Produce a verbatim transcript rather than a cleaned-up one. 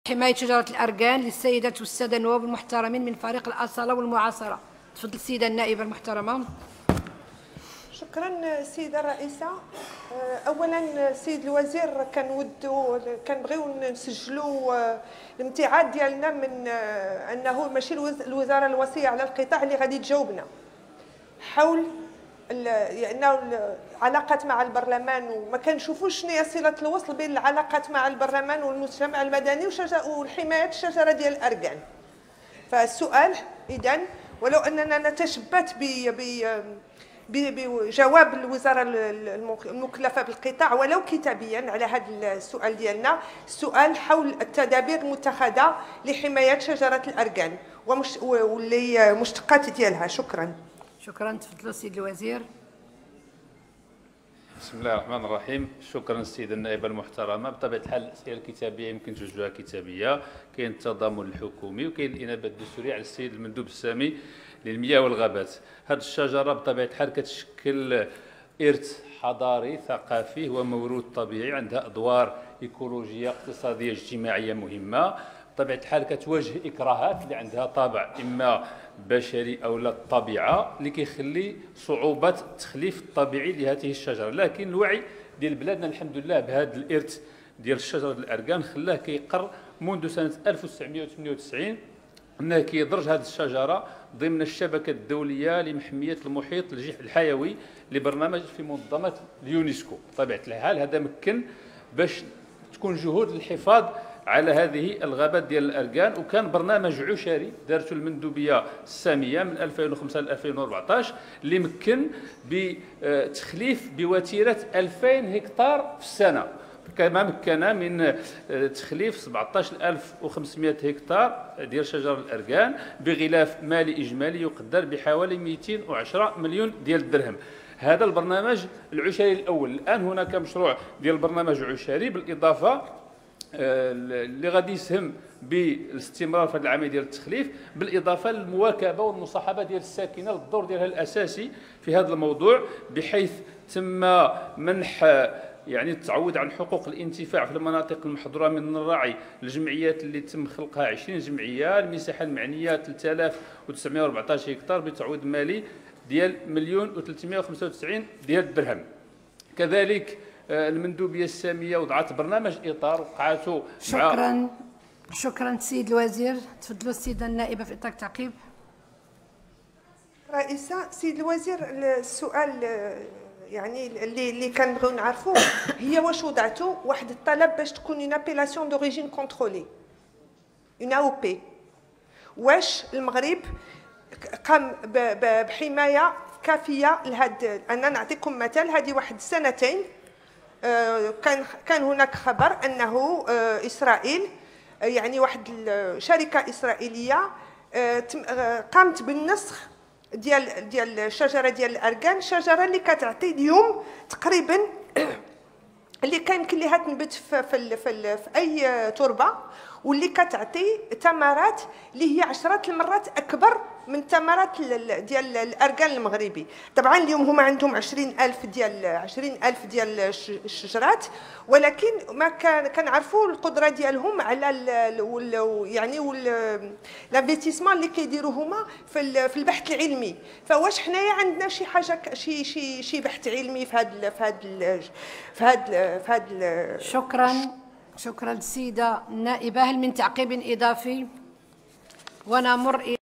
حماية شجرة الأركان للسيدات والسادة النواب المحترمين من فريق الأصالة والمعاصرة. تفضل السيدة النائبة المحترمة. شكرا سيدة الرئيسة. اولا السيد الوزير كنودوا كنبغيو نسجلوا الامتعاض ديالنا من انه ماشي الوزاره الوصيه على القطاع اللي غادي تجاوبنا حول لانه العلاقات مع البرلمان، وما كنشوفوش شنو هي صله الوصل بين العلاقات مع البرلمان والمجتمع المدني وحمايه الشجره ديال الاركان. فالسؤال اذا ولو اننا نتشبت ب بجواب الوزاره المكلفه بالقطاع ولو كتابيا على هذا السؤال ديالنا، السؤال حول التدابير المتخذه لحمايه شجره الاركان ومش واللي مشتقات ديالها. شكرا. شكرا. تفضلوا السيد الوزير. بسم الله الرحمن الرحيم. شكرا السيده النائبه المحترمه. بطبيعه الحال الاسئله الكتابيه يمكن توجهها كتابيه، كاين التضامن الحكومي وكاين الانابه الدستوريه على السيد المندوب السامي للمياه والغابات. هذه الشجره بطبيعه الحال كتشكل ارث حضاري ثقافي وموروث طبيعي، عندها ادوار ايكولوجيه اقتصاديه اجتماعيه مهمه. بطبيعه الحال كتواجه اكراهات اللي عندها طابع اما بشري او لا الطبيعه اللي كيخلي صعوبه التخليف الطبيعي لهذه الشجره، لكن الوعي ديال بلادنا الحمد لله بهذا الارث ديال شجره الاركان خلاه كيقر منذ سنه ألف وتسعمائة وثمانية وتسعين انه كيدرج هذه الشجره ضمن الشبكه الدوليه لمحميه المحيط الحيوي لبرنامج في منظمه اليونسكو. بطبيعه الحال هذا مكن باش تكون جهود للحفاظ على هذه الغابات ديال الاركان، وكان برنامج عشري دارته المندوبيه الساميه من ألفين وخمسة ل ألفين وأربعطاش اللي مكن بتخليف بوتيره ألفين هكتار في السنه، كما مكن من تخليف سبعطاش ألف وخمسمائة هكتار ديال شجر الاركان بغلاف مالي اجمالي يقدر بحوالي مئتين وعشرة مليون ديال الدرهم. هذا البرنامج العشري الاول. الان هناك مشروع ديال البرنامج العشري بالاضافه اللي غادي يسهم بالاستمرار في هذه العمليه ديال التخليف، بالاضافه للمواكبه والمصاحبه ديال الساكنه للدور ديالها الاساسي في هذا الموضوع، بحيث تم منح يعني التعويض عن حقوق الانتفاع في المناطق المحظوره من الراعي للجمعيات اللي تم خلقها عشرين جمعيه، المساحه المعنيه ثلاثة آلاف وتسعمائة وأربعطاش هكتار بتعويض مالي ديال مليون وثلاثمائة وخمسة وتسعين ديال الدرهم. كذلك المندوبيه الساميه وضعت برنامج اطار وقعته. شكرا. شكرا سيد الوزير. تفضلوا السيده النائبه في اطار التعقيب. رئيسه سيد الوزير، السؤال يعني اللي اللي كنبغيو نعرفوه هي واش وضعتوا واحد الطلب باش تكون اون ابيلاسيون دوريجين كونترولي اون او بي، واش المغرب قام بحمايه كافيه لهاد. انا نعطيكم مثال، هذه واحد سنتين كان كان هناك خبر انه اسرائيل يعني واحد الشركه اسرائيليه قامت بالنسخ ديال ديال الشجره ديال الاركان، الشجره اللي كتعطي اليوم تقريبا اللي كان يمكن لها تنبت في في, في, في اي تربه، واللي كتعطي ثمرات اللي هي عشرات المرات اكبر من ثمرات ديال الاركان المغربي. طبعا اليوم هما عندهم عشرين ألف ديال عشرين ألف ديال الشجرات، ولكن ما كان كنعرفوا القدره ديالهم على ال يعني الانفستيسمون اللي كيديروا هما في في البحث العلمي. فواش حنايا عندنا شي حاجه شي شي شي بحث علمي في هذا في هذا في هذا في هذا شكرا. شكرا السيده النائبه. هل من تعقيب اضافي؟ ونمر